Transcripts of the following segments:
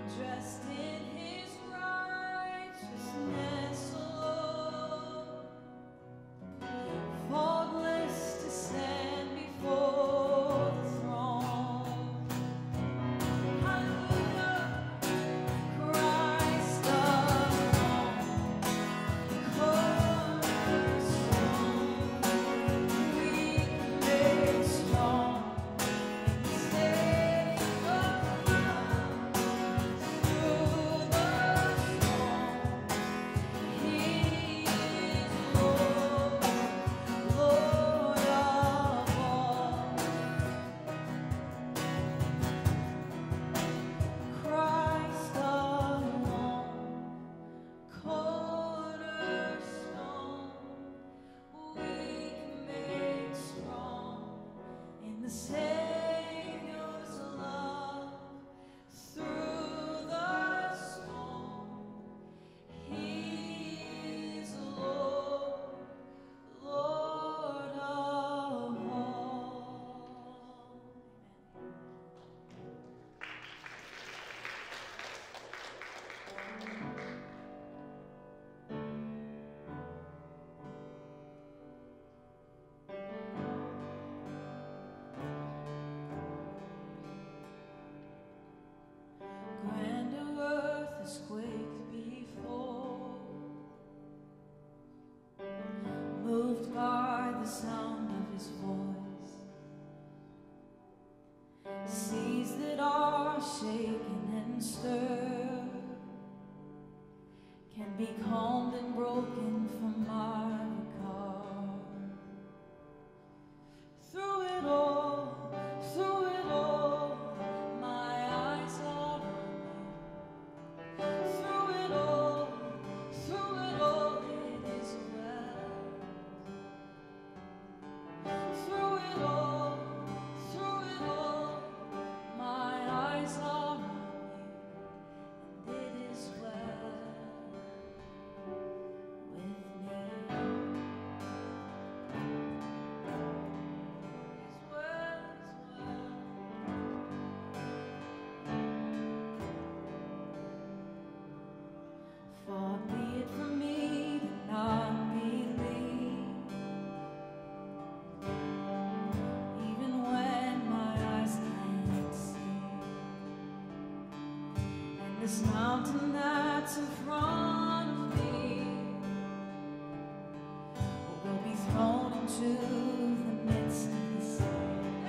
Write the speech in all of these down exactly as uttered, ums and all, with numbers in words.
dressed in his righteousness alone, faultless to stand before the throne. Hallelujah, Christ alone, cornerstone, weak made strong, Savior of through the storm. He is Lord, Lord of all. Christ alone, cornerstone, weak made strong in the Savior's love through the storm. He is Lord, Lord of all. Grander earth has quaked before, moved by the sound of his voice. Seas that are shaken and stirred can be calmed and broken from my regard. Through it all, through it all, my eyes are on you. Through it all, through it all, it is well. Through it all, through it all, my eyes are on you, and it is well with me. It's well, it's well. Far be it from me to not believe, even when my eyes can't see. And this mountain that's in front of me will be thrown into the midst of the sea.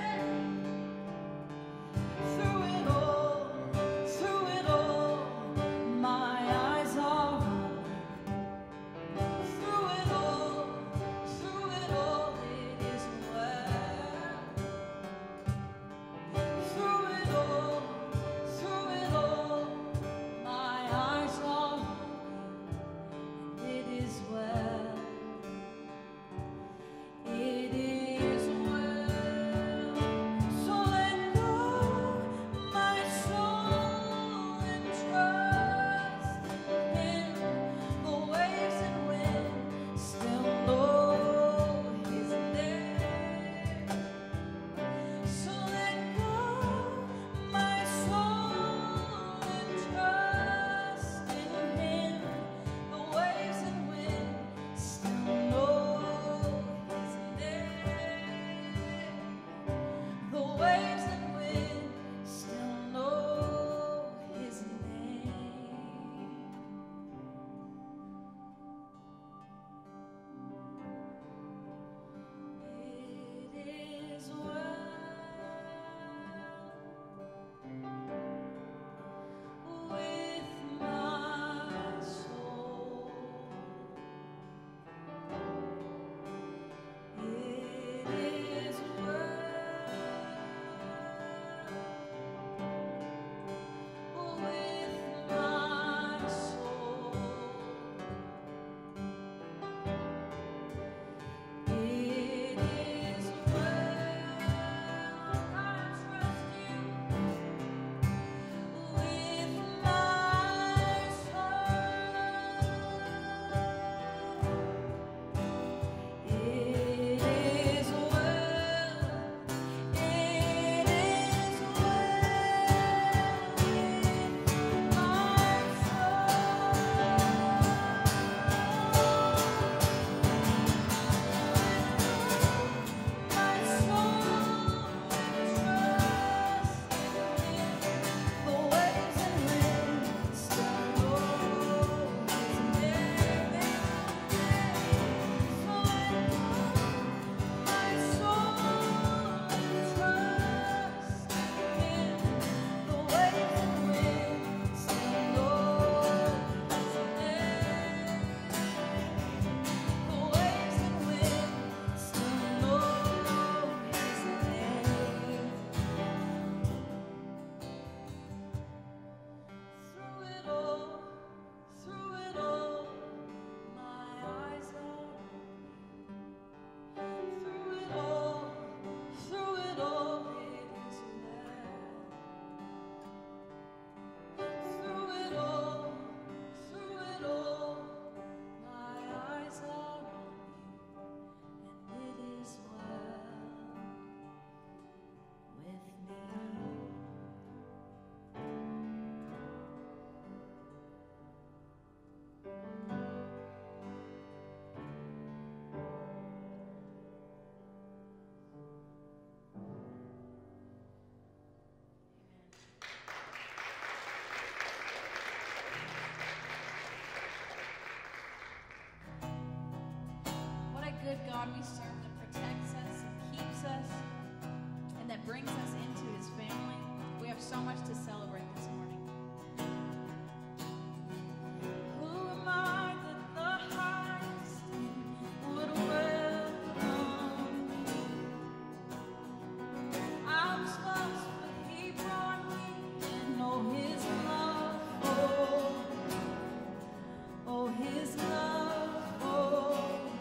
Through it all, through it all, my eyes are on you. Through it all, through it all, it is well. Through it all, through it all, my eyes are on you, and it is well. It brings us into his family. We have so much to celebrate this morning. Who am I that the highest would welcome me? I was lost, but he brought me in. Oh, his love, oh, oh, his love, oh.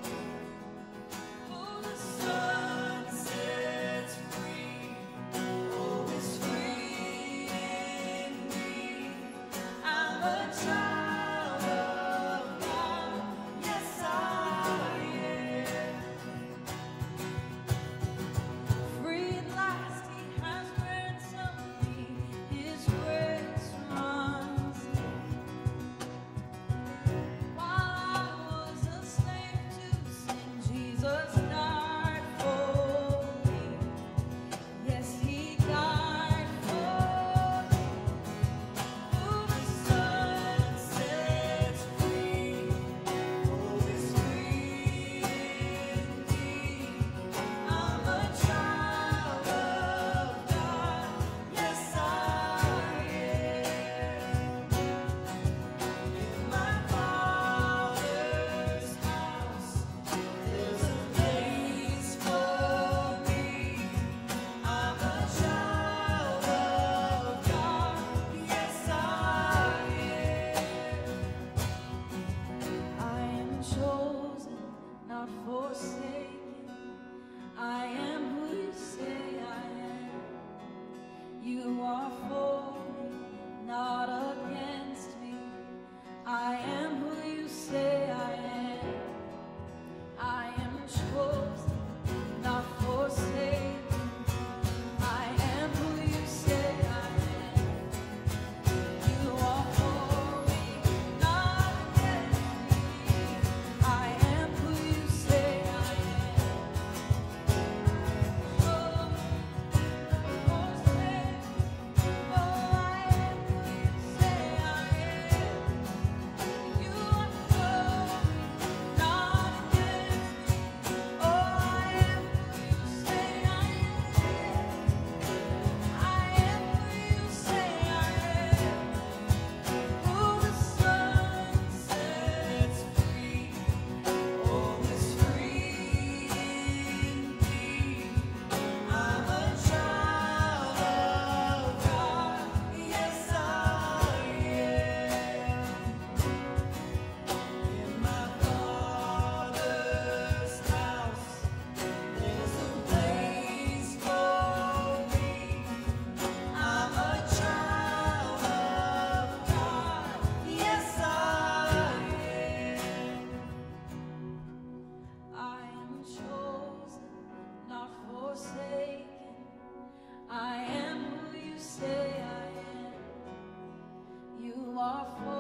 Who the Son sets free, oh, is free indeed. I'm a child of God, yes I am. Free at last, he has ransomed me, his grace runs deep. While I was a slave to sin, Jesus died for me. Yes, he died for me. Who the Son sets free, oh, is free indeed. I'm a child of God, yes I am. In my Father's house, there's a place for me. I'm a child of God, yes I am. I am chosen, not forsaken. I am who you say I am. You are for me, not against me. I am who you say I am. I am chosen, not forsaken. I am who you say I am. You are for me, not against me. I am who you say I am. Oh, not forsaken. Oh, I am who you say I am. You are for me, not against me. Oh, I am who you say I am. I am who you say I am. Who the Son sets free, oh, is free indeed. I'm a child of God, yes I am. In my Father's house, there's a place for me. I'm a child of God, yes I am. I am chosen, not forsaken. I am who you say I am. You are for